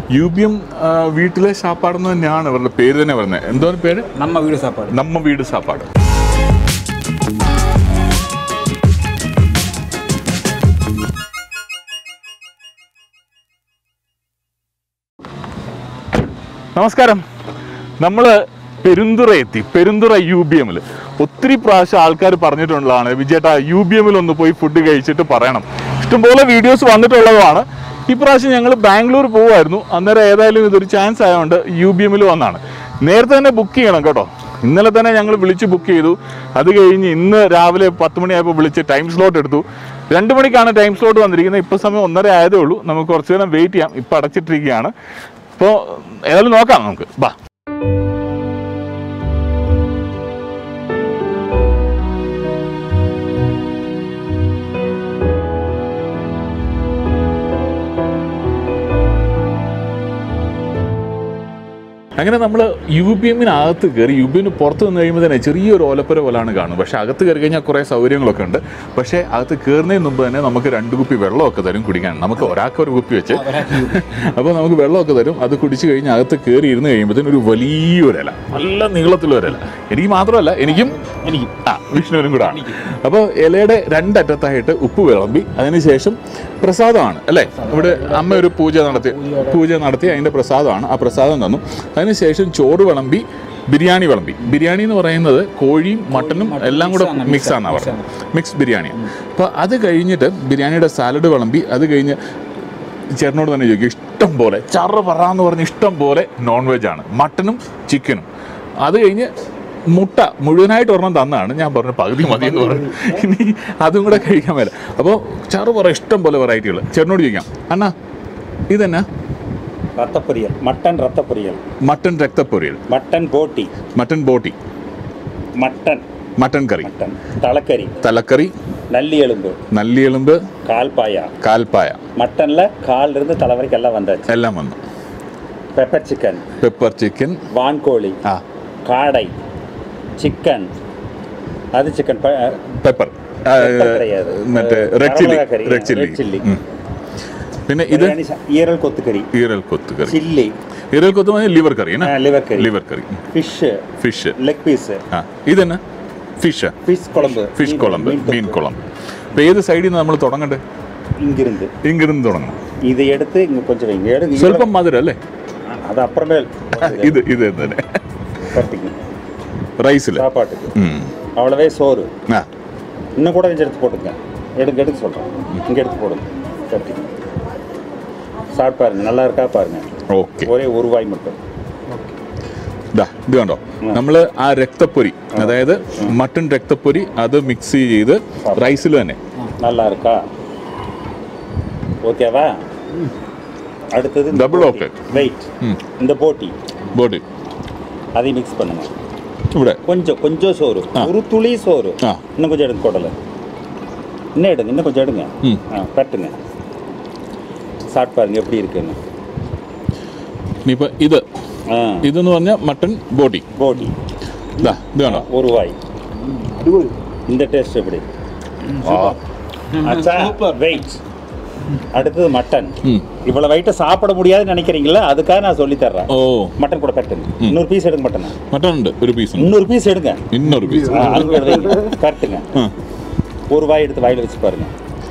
UBM വീട്ടിലെ സാപ്പാടെന്ന് തന്നെയാണ് അവരുടെ പേര് തന്നെ പറയുന്നത്. എന്തോ പേര്? നമ്മ വീട് സാപ്പാട്. നമ്മ വീട് സാപ്പാട്. നമസ്കാരം. നമ്മൾ പെരുന്തുറ എത്തി. പെരുന്തുറ UBM-ൽ ഒത്തിരി പ്രാവശ്യം ആൾക്കാർ പറഞ്ഞിട്ടുള്ളതാണ്, വിജയേട്ടാ UBM-ൽ ഒന്ന് പോയി ഫുഡ് കഴിച്ചിട്ട് പറയണം. ഇഷ്ടംപോലെ വീഡിയോസ് വന്നിട്ടുള്ളതാണ്. ഇപ്രാവശ്യം ഞങ്ങൾ ബാംഗ്ലൂർ പോകുമായിരുന്നു. അന്നേരം ഏതായാലും ഇതൊരു ചാൻസ് ആയതുകൊണ്ട് UBM-ൽ വന്നാണ്. നേരത്തെ തന്നെ ബുക്ക് ചെയ്യണം കേട്ടോ. ഇന്നലെ തന്നെ ഞങ്ങൾ വിളിച്ച് ബുക്ക് ചെയ്തു. അത് കഴിഞ്ഞ് ഇന്ന് രാവിലെ 10 മണിയായപ്പോൾ വിളിച്ച് ടൈം സ്ലോട്ട് എടുത്തു. 2 മണിക്കാണ് ടൈം സ്ലോട്ട് വന്നിരിക്കുന്നത്. ഇപ്പോൾ സമയം 1:30 ആയതേ ഉള്ളൂ. നമുക്ക് കുറച്ച് നേരം വെയിറ്റ് ചെയ്യാം. ഇപ്പോൾ അടച്ചിട്ടിരിക്കുകയാണ്. അപ്പോൾ ഏതായാലും നോക്കാം നമുക്ക്. ബാ. അങ്ങനെ നമ്മൾ UBM-നകത്ത് കയറി. UBM-ന് പുറത്ത് നിന്ന് കഴിയുമ്പോൾ തന്നെ ചെറിയൊരു ഓലപ്പുര പോലാണ് കാണും. പക്ഷേ അകത്ത് കയറി കഴിഞ്ഞാൽ കുറേ സൗകര്യങ്ങളൊക്കെ ഉണ്ട്. പക്ഷേ അകത്ത് കയറുന്നതിന് മുമ്പ് തന്നെ നമുക്ക് 2 കുപ്പി വെള്ളമൊക്കെ തരും കുടിക്കാൻ. നമുക്ക് ഒരാൾക്ക് ഒരു കുപ്പി വെച്ച് അപ്പോൾ നമുക്ക് വെള്ളമൊക്കെ തരും. അത് കുടിച്ച് കഴിഞ്ഞ് അകത്ത് കയറി ഇരുന്ന് കഴിയുമ്പോഴത്തേനും ഒരു വലിയൊരില, നല്ല നീളത്തിലൊരില. എനിക്ക് മാത്രമല്ല, എനിക്കും വിഷ്ണുവിനും കൂടെ ആണ്. അപ്പോൾ ഇലയുടെ 2 അറ്റത്തായിട്ട് ഉപ്പ് വിളമ്പി അതിനുശേഷം പ്രസാദമാണ് അല്ലേ. ഇവിടെ അമ്മ ഒരു പൂജ നടത്തി അതിൻ്റെ പ്രസാദമാണ്. ആ പ്രസാദം തന്നു. അതിനുശേഷം ചോറ് വിളമ്പി, ബിരിയാണി വിളമ്പി. ബിരിയാണി എന്ന് പറയുന്നത് കോഴിയും മട്ടനും എല്ലാം കൂടെ മിക്സ് ആണ് പറയുന്നത്. മിക്സ് ബിരിയാണിയാണ്. അപ്പോൾ അത് കഴിഞ്ഞിട്ട് ബിരിയാണിയുടെ സാലഡ് വിളമ്പി. അത് കഴിഞ്ഞ് ചേട്ടനോട് തന്നെ ചോദിക്കും, ഇഷ്ടം പോലെ ചറ പറയാന്ന് പറഞ്ഞ് ഇഷ്ടം പോലെ നോൺ വെജാണ്, മട്ടനും ചിക്കനും. അത് കഴിഞ്ഞ് മുട്ട മുഴുവനായിട്ട് ഒരെണ്ണം തന്നാണ്. ഞാൻ പറഞ്ഞു പകുതി മതി എന്ന് പറഞ്ഞു. ഇനി അതും കൂടെ കഴിക്കാൻ മേല. അപ്പോൾ ചറു പറ ഇഷ്ടം പോലെ വെറൈറ്റികൾ. ചേട്ടനോട് ചോദിക്കാം, അണ്ണാ ഇതെന്നാ? ரத்தப்பொரியல், மட்டன் ரத்தப்பொரியல், மட்டன் ரத்தப்பொரியல், மட்டன் போட்டி, மட்டன் போட்டி, மட்டன் கறி, மட்டன் தலைக்கறி, நல்லி எலும்பு, கால்பாயா. மட்டன்ல கால் இருந்து தலை வரைக்கும் எல்லாம் வந்தாச்சு. எல்லாம் வந்து பெப்பர் சிக்கன், வான்கோழி, காடை, சிக்கன், அது சிக்கன் பெப்பர் மറ്റേ ரெட் சில்லி. പിന്നെ ഇത് ഈരൽ കൊത്തുകറി, ഈരൽ കൊത്ത് ലിവർ കറി, ഫിഷ് ലെഗ് പീസ്. ഇതെന്നാ? ഫിഷ് കുളമ്പ്, മീൻ കുളമ്പ്. അപ്പോൾ ഏത് സൈഡിൽ നിന്ന് നമ്മൾ തുടങ്ങണ്ടേ? ഇങ്ങിരുന്ന് തുടങ്ങണം. ഇത് എടുത്ത് കൊഞ്ചം வைங்க. സ്വല്പം മധുരം അല്ലേ? അത് അപ്പുറമേ. ഇത് തന്നെ ரைஸில் சாப்பாட்டுக்கு அவ்வளவே சோறு. இன்னும் கூட கொஞ்சம் எடுத்து போட்டுங்க. எடுத்து சொல்கிறேன். இங்கே எடுத்து போடுங்க. கட்டி சாப்பிட்டு பாருங்க, நல்லா இருக்கா பாருங்க. ഓക്കെ. ഒരേ ഒരു വായി மட்டும். ഇത് കണ്ടോ, നമ്മൾ ആ രക്തപ്പൊരി, അതായത് മട്ടൺ രക്തപ്പൊരി, അത് മിക്സ് ചെയ്ത് റൈസിൽ തന്നെ. நல்லா இருக்கா? ஓகேவா? அடுத்தது டபுள் ஓகே. வெயிட். இந்த போட்டி அதையும் மிக்ஸ் பண்ணுங்க. ഇവിടെ கொஞ்சம் சோறு, ஒரு துளி சோறு. இன்னும் கொஞ்சம் எடுங்க. கொடலை இன்னும் எடுங்க, இன்னும் கொஞ்சம் எடுங்க. பட்டுங்க. சாப்பிட்டு பாருங்க எப்படி இருக்குன்னு. இப்போ ഇതെന്ന് പറഞ്ഞാൽ മട്ടൺ ബോട്ടി. ഇത് വേണോ? ഒരു വായി. இந்த டேஸ்ட் எப்படி? வெயிட். அடுத்தது மட்டன். இவ்வளவு வெயிட்ட சாப்பிட முடியாதுன்னு நினைக்கிறீங்களா? அதுக்காக நான் சொல்லி தர்றேன். மட்டன் கூட கட்டுங்க. இன்னொரு பீஸ் எடுங்க. மட்டன் ഉണ്ട് ഒരു പീസ്. இன்னொரு பீஸ் எடுங்க. இன்னொரு பீஸ் கட்டுங்க. ஒரு வாய் எடுத்து வாயில வச்சு பாருங்க.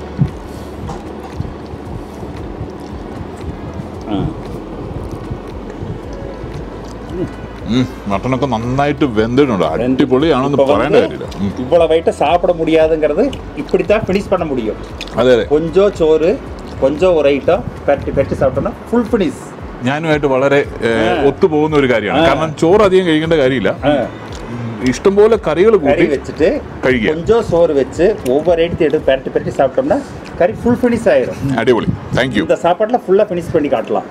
മട്ടനൊക്കെ നന്നായിട്ട് വെന്തിട്ടുണ്ട്. അടിപൊളിയാണെന്ന് പറയേണ്ട കാര്യമില്ല. ഇவ்வளவு വെയിറ്റ് സാപ്പിട முடியாதுங்கிறது இப்படித்தான் ஃபினிஷ் பண்ண முடியும். അതെ. கொஞ்சம் சோறு, கொஞ்சம் ஒரு ஐட்டம் பெட்டி சாப்பிட்டோம்னா ഫുൾ ഫിനിഷ്. ഞാനുമായിട്ട് വളരെ ഒത്തുപോകുന്ന ഒരു കാര്യമാണ്. കാരണം ചോറ് അധികം കഴിക്കേണ്ട കാര്യമില്ല. ഇഷ്ടംപോലെ കറികൾ കൂട്ടി വെച്ചിട്ട് കഴിക്കുക. கொஞ்சம் சோறு வச்சு ஒவ்வொரு ஐட்டத்தை எடுத்து பெட்டி சாப்பிட்டோம்னா கறி ஃபுல் ஃபினிஷ் ஆயிடும். അടിപൊളി. Thank you. இந்த சாப்பாட்டுல ஃபுல்லா ஃபினிஷ் பண்ணி காட்டலாம்.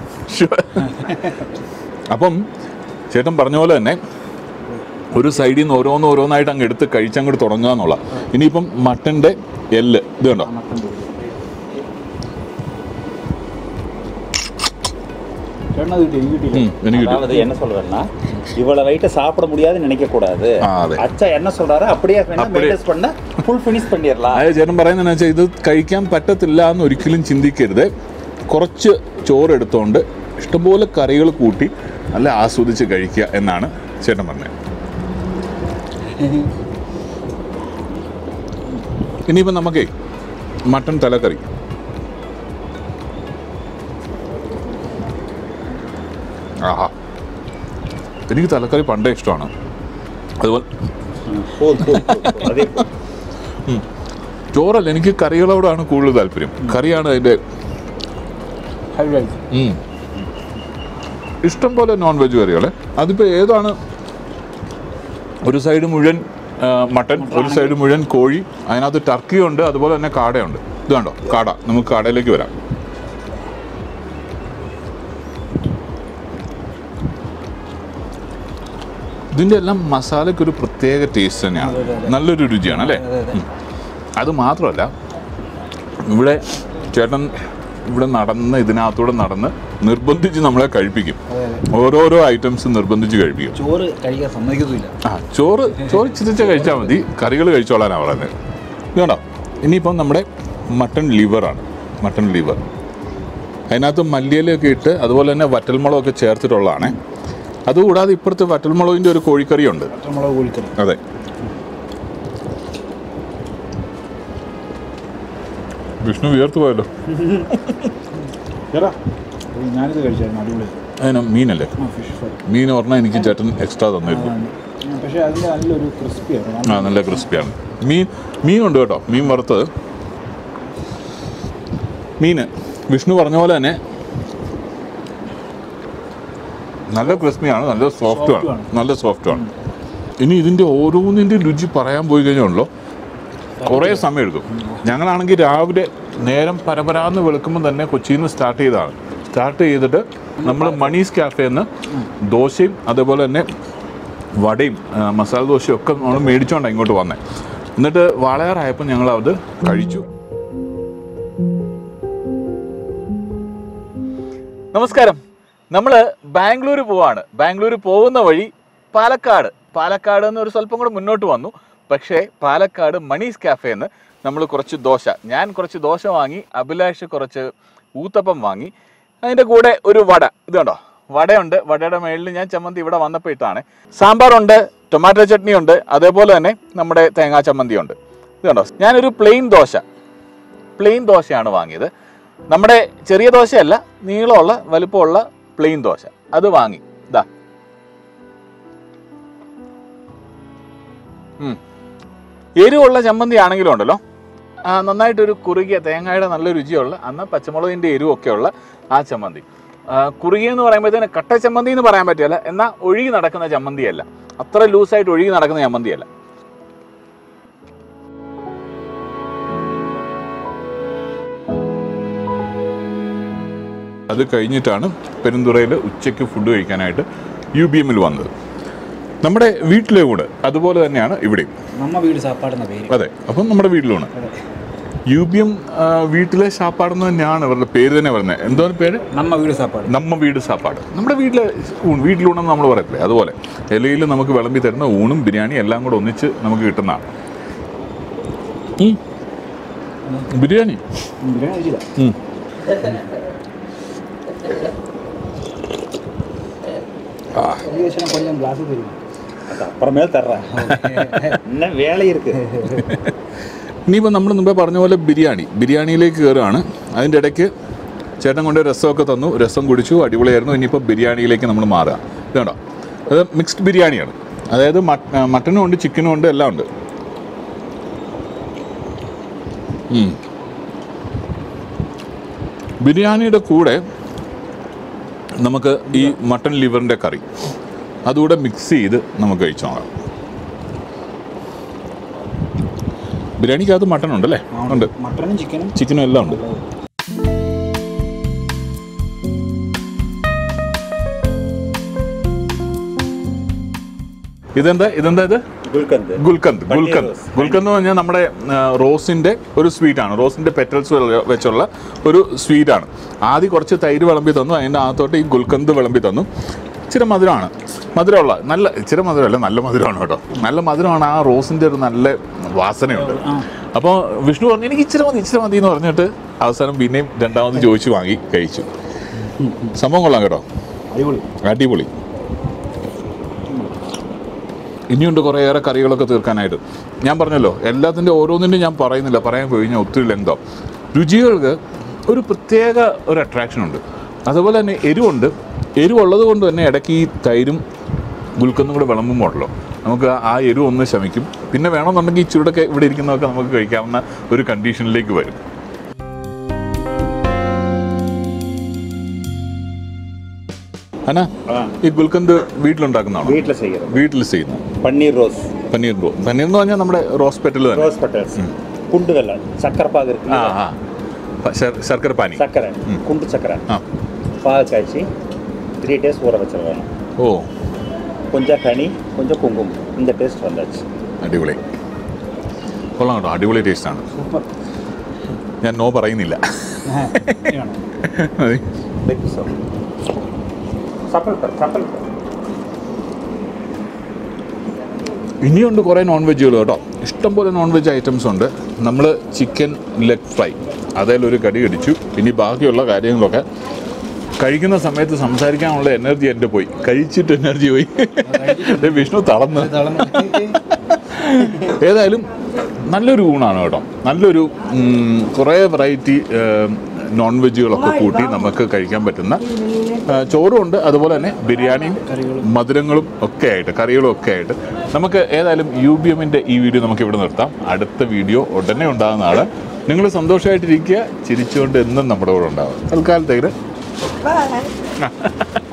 അപ്പം ചേട്ടൻ പറഞ്ഞ പോലെ തന്നെ ഒരു സൈഡിൽ നിന്ന് ഓരോന്നായിട്ട് അങ്ങ് എടുത്ത് കഴിച്ചങ്ങോട്ട് തുടങ്ങുക എന്നുള്ള. ഇനിയിപ്പം മട്ടൻ്റെ എല്ല് ഇത് കണ്ടോ, என்ன சொல்றேன்னா இவ்வளவு வெயிட்ட சாப்பிட முடியாதுன்னு நினைக்க கூடாது. அச்சா என்ன சொல்றாரு அப்படியே மெயின்டெய்ன் பண்ண ഫുൾ ഫിനിഷ് பண்ணிரலாம். അതെ, ചേട്ടൻ പറയുന്നതെന്ന് വെച്ചാൽ ഇത് കഴിക്കാൻ പറ്റത്തില്ല എന്ന് ഒരിക്കലും ചിന്തിക്കരുത്. കുറച്ച് ചോറ് എടുത്തുകൊണ്ട് ഇഷ്ടംപോലെ കറികൾ കൂട്ടി നല്ല ആസ്വദിച്ച് കഴിക്കുക എന്നാണ് ചേട്ടൻ പറഞ്ഞത്. ഇനിയിപ്പോൾ നമുക്കേ മട്ടൻ തലക്കറി. ആഹാ, എനിക്ക് തലക്കറി പണ്ടേ ഇഷ്ടമാണ്. അതുപോലെ ചോറല്ല, എനിക്ക് കറികളോടാണ് കൂടുതൽ താല്പര്യം. കറിയാണ് അതിൻ്റെ ഇഷ്ടം പോലെ നോൺ വെജ് കറികൾ. അതിപ്പോൾ ഏതാണ്? ഒരു സൈഡ് മുഴുവൻ മട്ടൻ, ഒരു സൈഡ് മുഴുവൻ കോഴി, അതിനകത്ത് ടർക്കിയുണ്ട്, അതുപോലെ തന്നെ കാടയുണ്ട്. ഇത് കണ്ടോ കാട, നമുക്ക് കാടയിലേക്ക് വരാം. ഇതിൻ്റെ എല്ലാം മസാലയ്ക്കൊരു പ്രത്യേക ടേസ്റ്റ് തന്നെയാണ്, നല്ലൊരു രുചിയാണ് അല്ലേ. അത് മാത്രമല്ല, ഇവിടെ ചേട്ടൻ ഇവിടെ നടന്ന് ഇതിനകത്തൂടെ നടന്ന് നിർബന്ധിച്ച് നമ്മളെ കഴിപ്പിക്കും. ഓരോരോ ഐറ്റംസ് നിർബന്ധിച്ച് കഴിപ്പിക്കും. ചോറ് കഴിക്കാൻ സമ്മതിക്കുന്നില്ല. ചോറ് ചിരിച്ച കഴിച്ചാൽ മതി, കറികൾ കഴിച്ചോളാനാണ് പറയുന്നത്. ഇത് കണ്ടോ, ഇനിയിപ്പം നമ്മുടെ മട്ടൺ ലിവറാണ്. മട്ടൺ ലിവർ അതിനകത്ത് മല്ലിയിലൊക്കെ ഇട്ട് അതുപോലെ തന്നെ വറ്റൽമുളകൊക്കെ ചേർത്തിട്ടുള്ളതാണ്. അതുകൂടാതെ ഇപ്പുറത്ത് വറ്റൽമുളകിൻ്റെ ഒരു കോഴിക്കറിയുണ്ട്. അതെ, വിഷ്ണു വിയർത്ത് പോയല്ലോ. ഞാനിത് കഴിച്ചായിരുന്നു, അടിപൊളി. അതിന് മീനല്ലേ? മീൻ പറഞ്ഞാൽ എനിക്ക് ചേട്ടൻ എക്സ്ട്രാ തന്നിരുന്നു. പക്ഷേ അതിൻ്റെ നല്ലൊരു ക്രിസ്പിയാണ്. നല്ല ക്രിസ്പിയാണ്. മീനുണ്ട് കേട്ടോ, മീൻ വറുത്തത്. മീൻ വിഷ്ണു പറഞ്ഞ പോലെ തന്നെ നല്ല ക്രിസ്പിയാണ്, നല്ല സോഫ്റ്റുമാണ്, നല്ല സോഫ്റ്റുമാണ്. ഇനി ഇതിൻ്റെ ഓരോന്നിൻ്റെ രുചി പറയാൻ പോയി കഴിഞ്ഞാണല്ലോ കുറേ സമയം എടുക്കും. ഞങ്ങളാണെങ്കിൽ രാവിലെ നേരം പരപരാന്ന് വെളുക്കുമ്പോൾ തന്നെ കൊച്ചിയിൽ നിന്ന് സ്റ്റാർട്ട് ചെയ്തിട്ട് നമ്മൾ മണീസ് ക്യാഫേന്ന് ദോശയും അതേപോലെ തന്നെ വടയും മസാല ദോശയും ഒക്കെ നമ്മൾ മേടിച്ചുകൊണ്ടാണ് ഇങ്ങോട്ട് വന്നത്. എന്നിട്ട് വാളയാറായപ്പോൾ ഞങ്ങൾ അത് കഴിച്ചു. നമസ്കാരം. നമ്മൾ ബാംഗ്ലൂർ പോവാണ്. ബാംഗ്ലൂർ പോകുന്ന വഴി പാലക്കാട് എന്നൊരു സ്വല്പം കൂടെ മുന്നോട്ട് വന്നു. പക്ഷേ പാലക്കാട് മണീസ് ക്യാഫേന്ന് നമ്മൾ കുറച്ച് ദോശ, ഞാൻ കുറച്ച് ദോശ വാങ്ങി, അഭിലാഷ് കുറച്ച് ഊത്തപ്പം വാങ്ങി, അതിൻ്റെ കൂടെ ഒരു വട. ഇത് കണ്ടോ, വടയുണ്ട്. വടയുടെ മേളിൽ ഞാൻ ചമ്മന്തി ഇവിടെ വന്നപ്പോൾ ഇട്ടാണ്. സാമ്പാറുണ്ട്, ടൊമാറ്റോ ചട്നി ഉണ്ട്, അതേപോലെ തന്നെ നമ്മുടെ തേങ്ങാ ചമ്മന്തി ഉണ്ട്. ഇത് കണ്ടോ, ഞാനൊരു പ്ലെയിൻ ദോശയാണ് വാങ്ങിയത്. നമ്മുടെ ചെറിയ ദോശയല്ല, നീളമുള്ള വലുപ്പമുള്ള പ്ലെയിൻ ദോശ, അത് വാങ്ങി. ഇതാ എരിവുള്ള ചമ്മന്തി ആണെങ്കിലും ഉണ്ടല്ലോ, നന്നായിട്ടൊരു കുറുകിയ തേങ്ങയുടെ നല്ല രുചിയുള്ള, അന്ന് പച്ചമുളകിൻ്റെ എരിവൊക്കെയുള്ള ആ ചമ്മന്തി. കുറുകിയെന്ന് പറയുമ്പോഴത്തേന് കട്ട ചമ്മന്തി എന്ന് പറയാൻ പറ്റില്ല, എന്നാൽ ഒഴുകി നടക്കുന്ന ചമ്മന്തിയല്ല, അത്ര ലൂസായിട്ട് ഒഴുകി നടക്കുന്ന ചമ്മന്തിയല്ല. അത് കഴിഞ്ഞിട്ടാണ് പെരുന്തുറയിൽ ഉച്ചയ്ക്ക് ഫുഡ് കഴിക്കാനായിട്ട് UBMൽ വന്നത്. നമ്മുടെ വീട്ടിലെ കൂടെ അതുപോലെ തന്നെയാണ് ഇവിടെയും. അതെ, അപ്പം നമ്മുടെ വീട്ടിലുമാണ് UBM. വീട്ടിലെ സാപ്പാടെന്ന് തന്നെയാണ് അവരുടെ പേര് തന്നെ പറയുന്നത്. എന്തോ പേര്? നമ്മ വീട് സാപ്പാട്. നമ്മുടെ വീട്ടിലൂണെന്ന് നമ്മൾ പറയത്തില്ലേ, അതുപോലെ ഇലയിൽ നമുക്ക് വിളമ്പി തരുന്ന ഊണും ബിരിയാണി എല്ലാം കൂടെ ഒന്നിച്ച് നമുക്ക് കിട്ടുന്നതാണ്. ബിരിയാണി ഇനിയിപ്പോൾ നമ്മൾ മുമ്പേ പറഞ്ഞ പോലെ ബിരിയാണിയിലേക്ക് കയറുകയാണ്. അതിൻ്റെ ഇടയ്ക്ക് ചേട്ടൻ കൊണ്ട് രസമൊക്കെ തന്നു, രസം കുടിച്ചു, അടിപൊളിയായിരുന്നു. ഇനിയിപ്പോൾ ബിരിയാണിയിലേക്ക് നമ്മൾ മാറുക. ഇതുണ്ടോ, അത് മിക്സ്ഡ് ബിരിയാണിയാണ്. അതായത് മട്ടനും ഉണ്ട്, ചിക്കനും ഉണ്ട്, എല്ലാം ഉണ്ട്. ബിരിയാണിയുടെ കൂടെ നമുക്ക് ഈ മട്ടൺ ലിവറിൻ്റെ കറി അതുകൂടെ മിക്സ് ചെയ്ത് നമുക്ക് കഴിച്ചു നോക്കാം. ബിരിയാണിക്കകത്ത് മട്ടൺ ഉണ്ടല്ലേ? ഉണ്ട്, മട്ടനും ചിക്കനും എല്ലാം ഉണ്ട്. ഇതെന്താ ഇത്? ഗുൽക്കന്ത് എന്ന് പറഞ്ഞാൽ നമ്മുടെ റോസിൻ്റെ ഒരു സ്വീറ്റാണ്. റോസിൻ്റെ പെറ്റൽസ് വെച്ചുള്ള ഒരു സ്വീറ്റാണ്. ആദ്യം കുറച്ച് തൈര് വിളമ്പി തന്നു, അതിൻ്റെ അകത്തോട്ട് ഈ ഗുൽക്കന്ത് വിളമ്പി തന്നു. ഇച്ചിരി മധുരമുള്ള ഇച്ചിരി മധുരമല്ല, നല്ല മധുരമാണ് കേട്ടോ. നല്ല മധുരമാണ്. ആ റോസിൻ്റെ ഒരു നല്ല വാസനയുണ്ട്. അപ്പോൾ വിഷ്ണു പറഞ്ഞു എനിക്ക് ഇച്ചിരി മതി എന്ന് പറഞ്ഞിട്ട് അവസാനം പിന്നെയും രണ്ടാമത് ചോദിച്ചു വാങ്ങി കഴിച്ചു. സംഭവം കൊള്ളാം കേട്ടോ, അടിപൊളി. അടിപൊളി. ഇനിയുണ്ട് കുറേയേറെ കറികളൊക്കെ തീർക്കാനായിട്ട്. ഞാൻ പറഞ്ഞല്ലോ, എല്ലാത്തിൻ്റെ ഓരോന്നിൻ്റെയും ഞാൻ പറയുന്നില്ല, പറയാൻ പോയി കഴിഞ്ഞാൽ ഒത്തിരി ലെങ്തോ. രുചികൾക്ക് ഒരു പ്രത്യേക ഒരു അട്രാക്ഷനുണ്ട്. അതുപോലെ തന്നെ എരിവുണ്ട്. എരിവുള്ളത് കൊണ്ട് തന്നെ ഇടയ്ക്ക് ഈ തൈരും ഗുൽക്കന്തും കൂടെ വിളമ്പുമ്പോഴല്ലോ നമുക്ക് ആ എരിവ് ഒന്ന് ശമിക്കും. പിന്നെ വേണമെന്നുണ്ടെങ്കിൽ ഈ ചൂടൊക്കെ ഇവിടെ ഇരിക്കുന്നതൊക്കെ നമുക്ക് കഴിക്കാവുന്ന ഒരു കണ്ടീഷനിലേക്ക് വരും. അനാ, ഈ ഗുൽക്കന്ത് വീട്ടിലുണ്ടാക്കുന്നതാണോ? വീട്ടിൽ ചെയ്യുന്നു. പന്നീർ റോസ്. പനീർ എന്ന് പറഞ്ഞാൽ നമ്മുടെ റോസ് പെറ്റൽ തന്നെ. Rose petals. குண்டு வெல்லம், சக்கரை பாகு இருக்கு. சர்க்கரை பானி. சக்கரை, குண்டு சக்கரை. பாகு காய்ச்சி 3 days ஊற வச்சிடலாம். ஓ. கொஞ்சம் ஹனி, கொஞ்சம் குங்குமம். இந்த டேஸ்ட் வந்தாச்சு. അടിപൊളി. കൊള്ളാം കേട്ടോ, അടിപൊളി ടേസ്റ്റാണ്. ഞാൻ നോ പറയുന്നില്ല. ഇനിയുണ്ട് കുറേ നോൺ വെജുകൾ കേട്ടോ, ഇഷ്ടംപോലെ നോൺ വെജ് ഐറ്റംസ് ഉണ്ട്. നമ്മൾ ചിക്കൻ ലെഗ് ഫ്രൈ അതിലൊരു കടി കടിച്ചു. ഇനി ബാക്കിയുള്ള കാര്യങ്ങളൊക്കെ കഴിക്കുന്ന സമയത്ത് സംസാരിക്കാനുള്ള എനർജി എൻ്റെ പോയി, കഴിച്ചിട്ട് എനർജി പോയി. വിഷ്ണു തളർന്ന്. ഏതായാലും നല്ലൊരു ഊണാണ് കേട്ടോ, നല്ലൊരു കുറേ വെറൈറ്റി നോൺ വെജുകളൊക്കെ കൂട്ടി നമുക്ക് കഴിക്കാൻ പറ്റുന്ന ചോറും ഉണ്ട്. അതുപോലെ തന്നെ ബിരിയാണിയും മധുരങ്ങളും ഒക്കെ ആയിട്ട്, കറികളും ഒക്കെ ആയിട്ട് നമുക്ക് ഏതായാലും UBMൻ്റെ ഈ വീഡിയോ നമുക്ക് ഇവിടെ നിർത്താം. അടുത്ത വീഡിയോ ഉടനെ ഉണ്ടാകുന്നതാണ്. നിങ്ങൾ സന്തോഷമായിട്ടിരിക്കുക, ചിരിച്ചുകൊണ്ട് എന്നും നമ്മുടെ കൂടെ ഉണ്ടാവുക. തൽക്കാലത്തേക്ക്